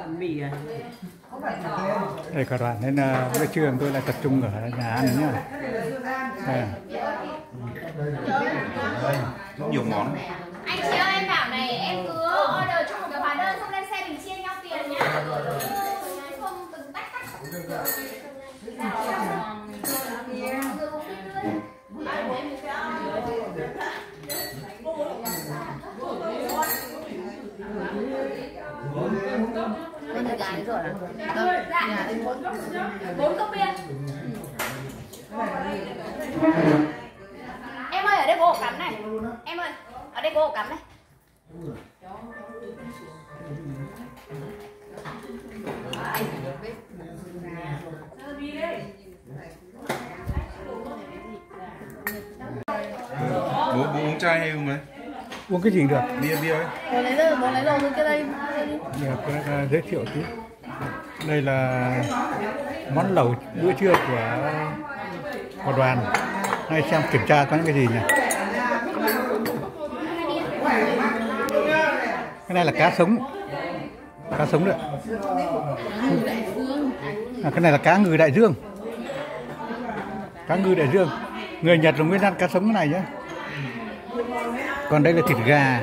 Mì à? Đây cả đoàn nên bữa trưa tôi lại tập trung ở nhà ăn nhá. Rất nhiều món. Anh chị ơi, em bảo này, em cứ order cho một cái hóa đơn xong lên xe mình chia nhau tiền nhá. Không từng tách tách. Con được gái rồi à? Dạ. 4 cốc bia. Em ơi, ở đây có ổ cắm này. Em ơi, ở đây có ổ cắm này. Bố uống chai hay không đấy? Uống cái gì được? Bia ấy. Bố lấy đồ cái đây. Để giới thiệu tí. Đây là món lẩu bữa trưa của đoàn. Nay xem kiểm tra có những cái gì nhỉ? Cái này là cá sống đấy. Cái này là cá ngừ đại dương. Cá ngừ đại dương. Người Nhật là nguyên ăn cá sống cái này nhé. Còn đây là thịt gà.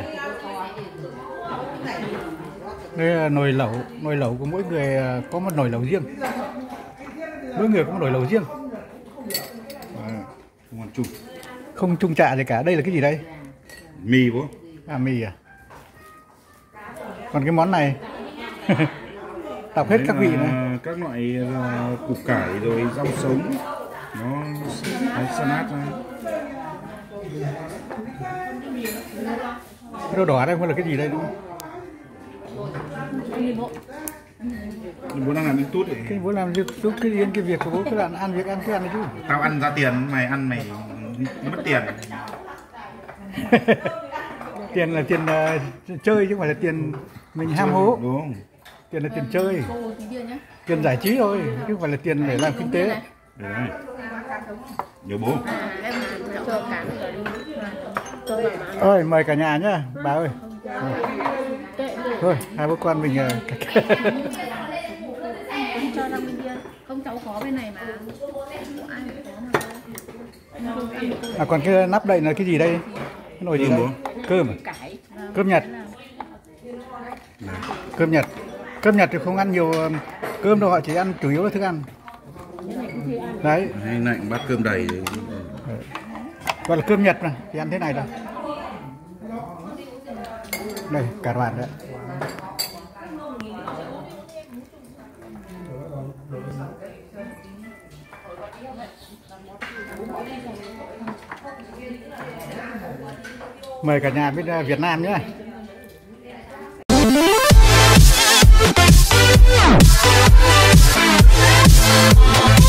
Đây là nồi lẩu của mỗi người có một nồi lẩu riêng. Mỗi người có một nồi lẩu riêng. Không ăn chung. Không chung chạ gì cả. Đây là cái gì đây? Mì bố. À, mì à? Còn cái món này đọc hết các vị này. Các loại củ cải rồi rau sống. Nó salad này. Cái đồ đỏ đây không là cái gì đây đúng không? Bố đang làm YouTube đấy. Cái bố làm giúp cái việc của bố cứ làm ăn việc ăn cứ ăn đấy chứ. Tao ăn ra tiền, mày ăn mày mất tiền. Tiền là tiền chơi chứ không phải là tiền mình ham hố. Đúng không? Tiền là tiền chơi. Tiền giải trí thôi chứ không phải là tiền để làm kinh tế. Đấy. Nhớ bố. Ơi mời cả nhà nhá bà ơi. Thôi hai bố con mình Cho ra bên kia. Không cháu có bên này mà. Ai có mà. còn cái nắp đây là cái gì đây? Cái nồi gì đây? Cơm à? Cơm Nhật. Cơm Nhật thì không ăn nhiều cơm đâu, họ chỉ ăn chủ yếu là thức ăn. Đấy. Hay lạnh bát cơm đầy. Gọi là cơm Nhật mà, thì ăn thế này đâu. Đây, cả đoàn đấy. Mời cả nhà bên Việt Nam nhé.